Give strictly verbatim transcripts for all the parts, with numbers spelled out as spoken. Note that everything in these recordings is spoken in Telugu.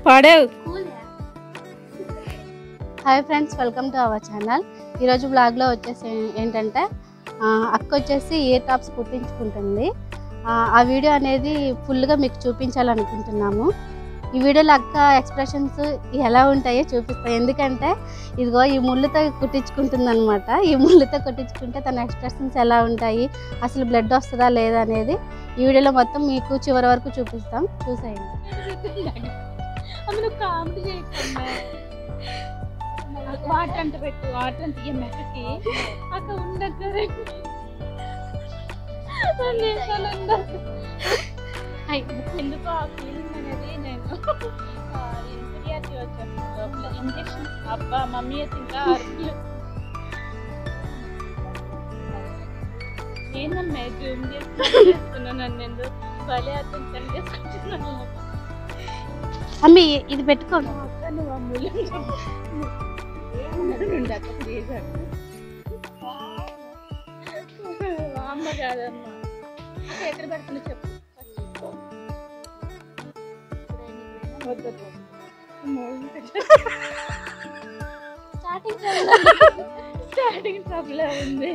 పాడావు. Hi friends, welcome to our channel. ఈరోజు బ్లాగ్లో వచ్చేసి ఏంటంటే అక్క వచ్చేసి ఇయర్ టాప్స్ కుట్టించుకుంటుంది. ఆ వీడియో అనేది ఫుల్గా మీకు చూపించాలనుకుంటున్నాము. ఈ వీడియోలో అక్క ఎక్స్ప్రెషన్స్ ఎలా ఉంటాయో చూపిస్తాయి. ఎందుకంటే ఇదిగో ఈ ముళ్ళుతో కుట్టించుకుంటుంది అనమాట. ఈ ముళ్ళుతో కుట్టించుకుంటే తన ఎక్స్ప్రెషన్స్ ఎలా ఉంటాయి, అసలు బ్లడ్ వస్తుందా లేదా అనేది ఈ వీడియోలో మొత్తం మీకు చివరి వరకు చూపిస్తాం. చూసేయండి. వాటర్ అంట పెట్టు, వాటర్ అంత మెక్కకి అక్క ఉండదు. ఎందుకో ఆ ఫీలింగ్ అనేది నేను ఇన్ఫీరియారిటీ వచ్చేస్తుంది. ఇంజెక్షన్ అబ్బా మమ్మీ ఇంకా ఏందమ్మా జూమ్ చేసుకున్నాను. నన్ను ఎందుకు భలే అర్థం పని చేసుకుంటున్నాను. అమ్మి ఇది పెట్టుకోండి. అక్క నువ్వు అమ్ములు అమ్మ కాదమ్మా. ఎక్కడ పెడుతున్నా చెప్పు. స్టార్టింగ్ ట్రబుల్ ఉంది.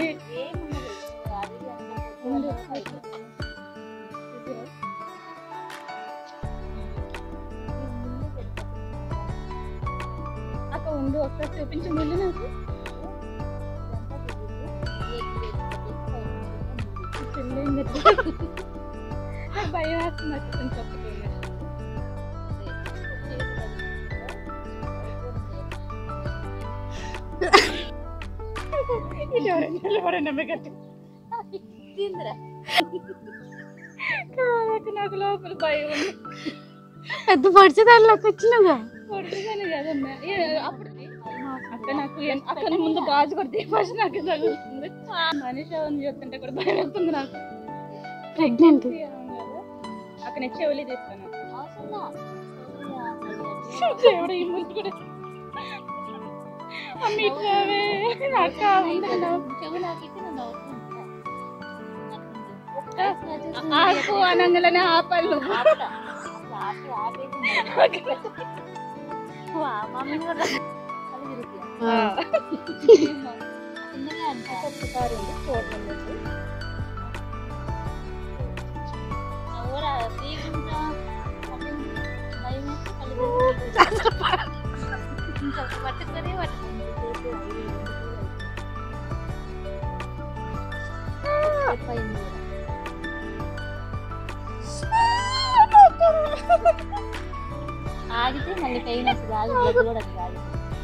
అక్క ఉండు ఒకసారి చూపించు ముందు నాకు. నాకు భయం వేస్తుంది అక్క కొంచెం చెప్పకుండా. నాకు లోపల భయం ఉంది. పెద్ద పడిచే దానిలోకి వచ్చినగా పడుతుందని కదమ్మా. అప్పుడు అక్క నాకు అక్కడ ముందు గాజు కొడితే ఫస్ట్ నాకు తగులుతుంది. మనిషి అవన్నీ చెప్తుంటే కూడా భయం వేస్తుంది నాకు. ప్రెగ్నెంట్ అక్కడ నేను చెవులు తీస్తాను. దేవుడు ఈ ముందు కూడా ఆకు అనంగలనే ఆపళ్ళు. ఆగితే మళ్ళీ పెయిన్ వస్తుంది. ఆగి బ్లడ్ కూడా అది ఆగి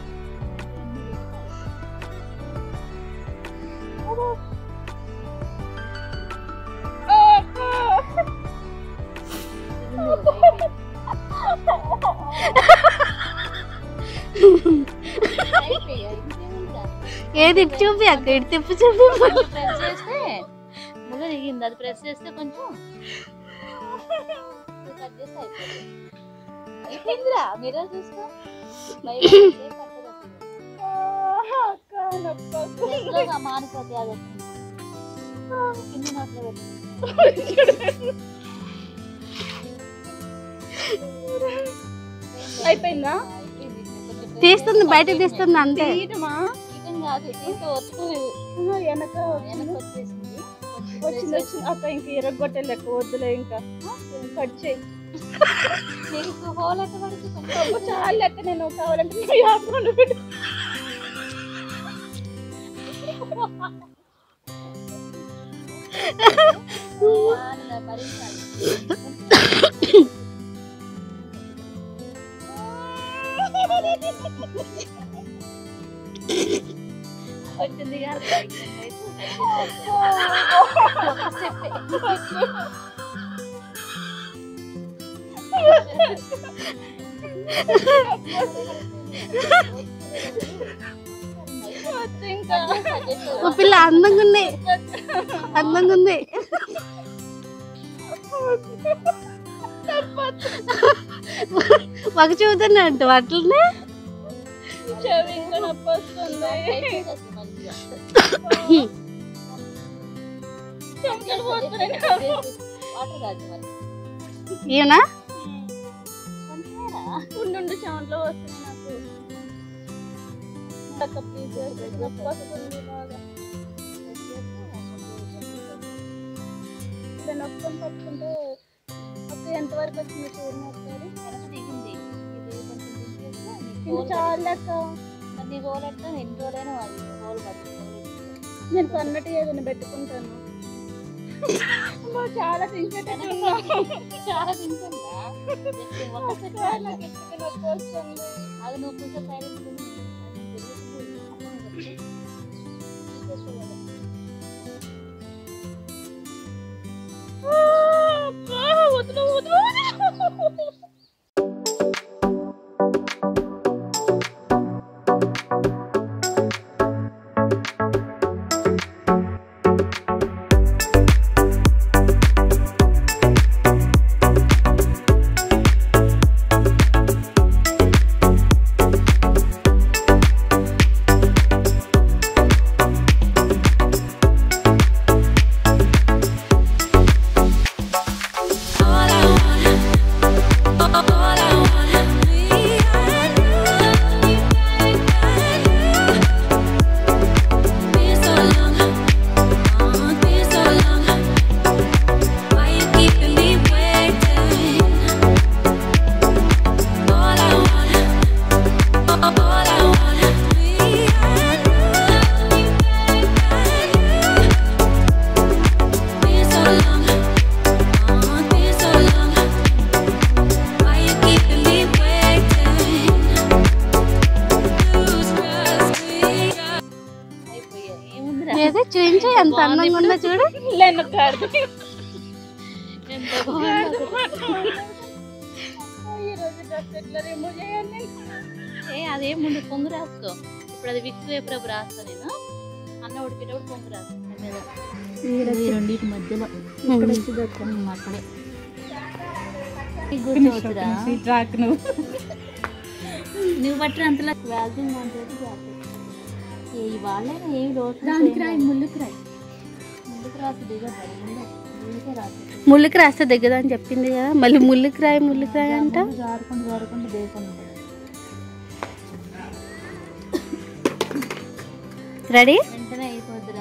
ఏది చూపి అక్క ఇటు తిప్పి చూపి. ప్రెస్ చేస్తే ముళ్ళ దిగింది. అది ప్రెస్ చేస్తే కొంచెం కట్ చేస్తే అయిపోయింది. అయిపోయిందిరా మీరే చూసుకో. మారిపోతే అది కింది నోట్లో పెట్టి అయిపోయిందా? తీస్తుంది, బయటకు తీస్తుంది అంతే. కాదు తీస్తే వస్తుంది. వెనక వెనక వచ్చేసింది. వచ్చింది వచ్చింది అక్క. ఇంక ఇరగొట్టే లెక్క వద్దులే, ఇంకా కట్ చేయి. నీకు హోల్ ఎక్క పడుతుంది చాలా లెక్క. నేను కావాలంటే పెట్టు. వచ్చింది కాదు ఓ పిల్ల అందంగా ఉంది, అందంగా ఉంది. ఒక చూద్దానంట అట్లనే ఈయనా ఉండు చెమట్లో వస్తుంది నాకు. అక్క ప్లీజ్ నొప్పి వస్తుంది బాగా. ఇలా నొప్పుకొని పట్టుకుంటే అక్క ఎంతవరకు వచ్చింది చూడండి ఒకసారి. దిగింది చాలా అక్క. నీ గోల్ ఎట్లా ఎన్ని రోజులైనా అది గోల్ పడుతుంది. నేను కన్నట్టు ఏదైనా పెట్టుకుంటాను. చాలా తింటే చాలా తింటుందా నొప్పి వస్తుంది. అది నువ్వు కొంచెం సైలెంట్ వద్దు వద్దు. చూపించి ఎంత అందంగా ఉందో చూడు. అదే ముందు పొంగు రాసుకో. ఇప్పుడు అది విక్స్ ఎప్పుడప్పుడు రాస్తా నేను. అన్న ఉడికేటప్పుడు పొంగు రాస్తా రెండింటి మధ్యలో అక్కడే కూర్చోవచ్చురా. నువ్వు పట్టిన అంతలా వ్యాల్సింగ్ అంటే వాళ్ళైనా ఏమి లోటు ముళ్ళుకి రాయి ముందుకు రాసి దిగదు ముందుకే రాసి ముళ్ళుకి రాస్తే దిగదని చెప్పింది కదా, మళ్ళీ ముళ్ళుకి రాయి ముళ్ళుకి రాయి అంట. జారుకుంటూ జారుకుంటూ దేశం రెడీ వెంటనే అయిపోద్దిరా.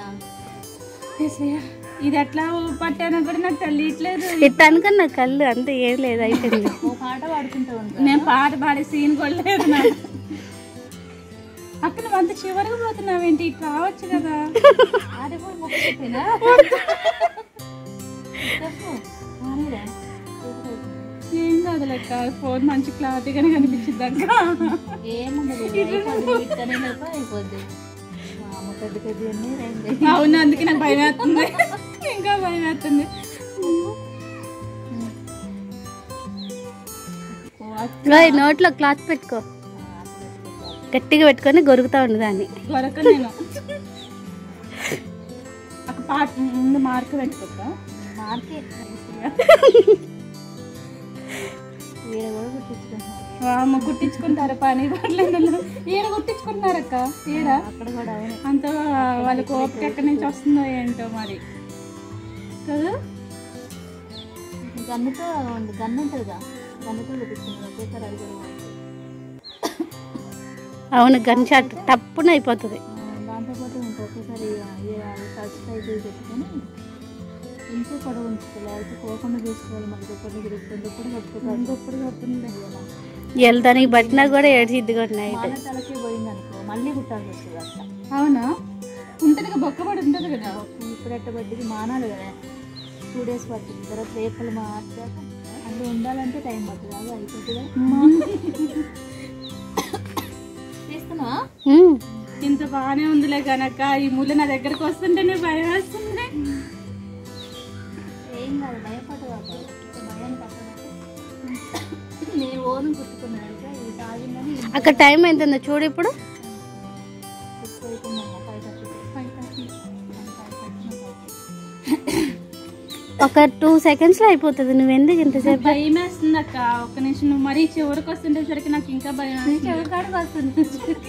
ఇది ఎట్లా పట్టానో కూడా నాకు తెలియట్లేదు. ఇట్లా అనుకున్న కళ్ళు అంతే ఏం లేదు అయిపోయింది. ఓ పాట పాడుకుంటూ ఉంటా. నేను పాట పాడే సీన్ కూడా లేదు నాకు. అక్కడ నువ్వు అంత చివరికి పోతున్నావేంటి? ఇట్లా రావచ్చు కదా. అది కూడా మొక్కనా ఏం కాదు లెక్క. ఫోన్ మంచి క్లారిటీగానే కనిపించింది అక్క. ఏముండదు అయిపోద్ది. పెద్ద పెద్ద అవును, అందుకే నాకు భయం వేస్తుంది. ఇంకా భయం వేస్తుంది. నోట్లో క్లాత్ పెట్టుకో, గట్టిగా పెట్టుకొని గొరుగుతా ఉండు దాన్ని. గొరక నేను ఒక పాట ముందు మార్క్ పెట్టుకుంటా. మార్కే ఈడ కూడా కుట్టించుకుంటున్నారు. అమ్మ కుట్టించుకుంటారా పని పర్లేదు. ఈడ కుట్టించుకుంటున్నారక్క. ఈడ అక్కడ కూడా అంత వాళ్ళకి ఓపిక ఎక్కడి నుంచి వస్తుందో ఏంటో మరి కదా. గన్నుతో గన్ను ఉంటుందిగా, గన్నుతో కుట్టించుకుంటారు ఒకేసారి. అది కూడా అవును, గన్ షాట్ టప్పున అయిపోతుంది. దాంతోపాటు ఇంకా ఒకేసారి టచ్ టైప్ పెట్టుకొని ఇంకో పొడవు ఉంచుకోవాలి. అయితే పోకుండా చూసుకోవాలి. మళ్ళీ దుప్పటి తిరుగుతుంది, దుప్పటి కట్టుకోవాలి. దుప్పటి కట్టుకుంది ఎల్ దానికి పట్టినా కూడా ఏడ్చిద్ది కూడా నైట్. మన తలకి పోయింది అనుకో మళ్ళీ కుట్టాల్సి వస్తుంది అట్లా. అవునా? ఉంటుంది కదా, బొక్క పడి ఉంటుంది కదా. ఇప్పుడు ఎట్ట పట్టింది మానాలి కదా, టూ డేస్ పట్టింది. తర్వాత రేపలు మార్చాక అందులో ఉండాలంటే టైం పడుతుంది. అది అయిపోతుందా తీస్తున్నావా? ఇంత బాగానే ఉందిలే కనుక ఈ ముళ్ళు నా దగ్గరకు వస్తుంటేనే భయం వేస్తుంది. ఏం కాదు, భయపడదు. భయం పక్కన నేను ఓను కుట్టుకున్నానంటే ఇది తాగిందని. అక్కడ టైం ఎంతుందో చూడు ఇప్పుడు. ఒక టూ సెకండ్స్ లో అయిపోతుంది. నువ్వు ఎందుకు ఇంతసేపు? భయం వేస్తుంది అక్క. ఒక్క నిమిషం. నువ్వు మరీ చివరికి వస్తుండేసరికి నాకు ఇంకా భయం వేస్తుంది. చివరి కాడికి వస్తుంది.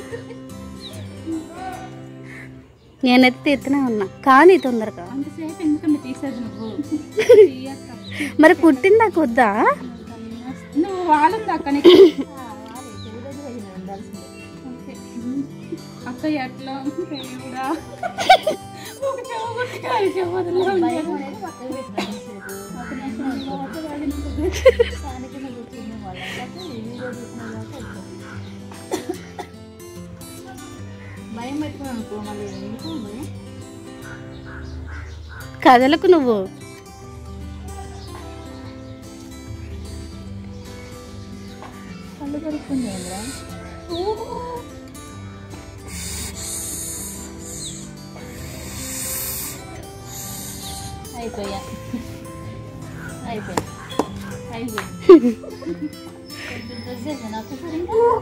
నేనైతే తీస్తూనే ఉన్నా కానీ తొందరగా. అంతసేపు ఎందుకంటే తీసేది నువ్వు. మరి కుట్టింది నాకు వద్దా? నువ్వు వాళ్ళుంది అక్క నీకు అక్క ఎట్లా కూడా ఒక చెవు చెవులో భయం పెట్టుకుని అనుకో మళ్ళీ ఎందుకు భయం కదలకు నువ్వు కళ్ళు కడుక్కుంది కదా అయిపోయా అయిపోయా అయిపోయింది డ్రెస్ చేసాను ఒక్కసారి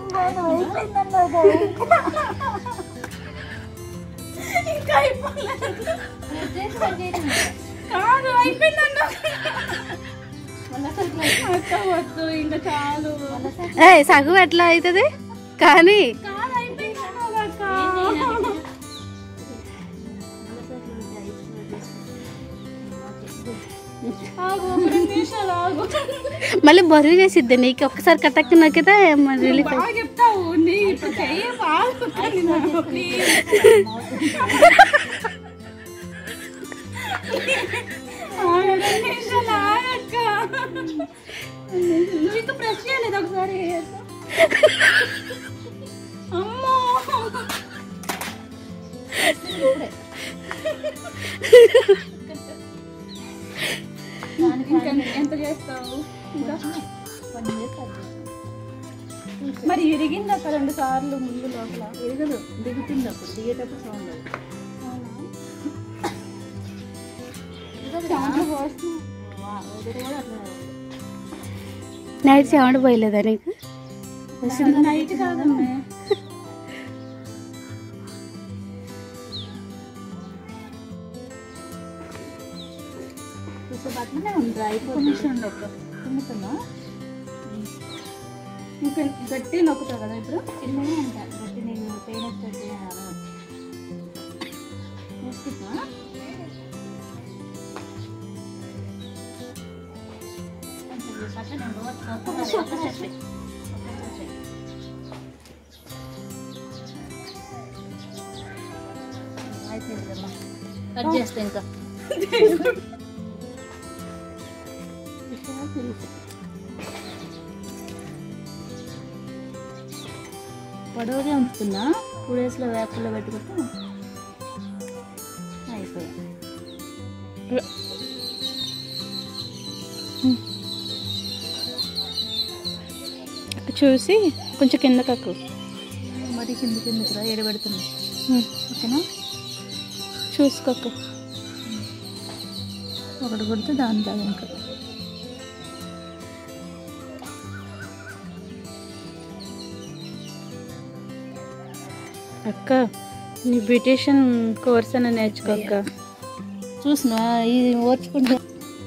ఇంకా కాదు అయిపోయిందన్న అక్క వద్దు ఇంకా చాలు ఏ సగం ఎట్లా అవుతుంది కానీ కాదు అయిపోయిందన్న అక్క ఆగు ఒక రెండు నిమిషాలు ఆగు మళ్ళీ బరువు చేసిద్ది నీకు ఒక్కసారి కట్టక్కి నొక్కితే రిలీఫ్ బాగా చెప్తావు నీ ఇప్పుడు చెయ్యి బాగా ప్లీజ్ రెండు నిమిషాలు ఆగక్క నువ్వు ఇంకా ప్రెస్ చేయలేదు ఒకసారి అమ్మో ఎంత చేస్తావు మరి ఇరిగింది అక్క రెండు సార్లు ముందు లోపల ఎరగదు దిగుతుంది అప్పుడు దిగేటప్పుడు సౌండ్ నైట్ సౌండ్ పోయలేదా నీకు నైట్ కాదమ్మా బట్టనే ఉంది అయిపోతుంది తిమ్ముతుందా ఇంకా గట్టి నొక్కుతావు కదా ఇప్పుడు చిన్నగా అంట గట్టి నేను పెయిన్ వస్తుంది కట్ చేస్తా ఇంకా పొడవుగా ఉంచుతున్నా టూ డేస్లో వేపల్లో పెట్టుకుంటే అయిపోయాయి చూసి కొంచెం కిందకక్కు మరి కింద కిందకి రా ఎడబెడుతున్నా ఓకేనా చూసుకోకు ఒకటి కొడితే దాని దాని ఇంకా అక్క నీ బ్యూటిషియన్ కోర్స్ అని నేర్చుకో అక్క చూసినా ఇది ఓర్చుకుంటే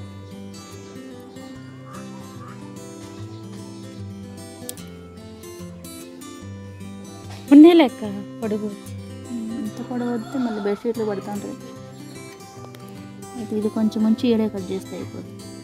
ఉండే లెక్క పొడుగు ఇంత పొడవు వస్తే మళ్ళీ బెడ్షీట్లు పడుతూ ఉంటుంది ఇది కొంచెం మంచి ఏడే కట్ చేస్తే అయిపోతుంది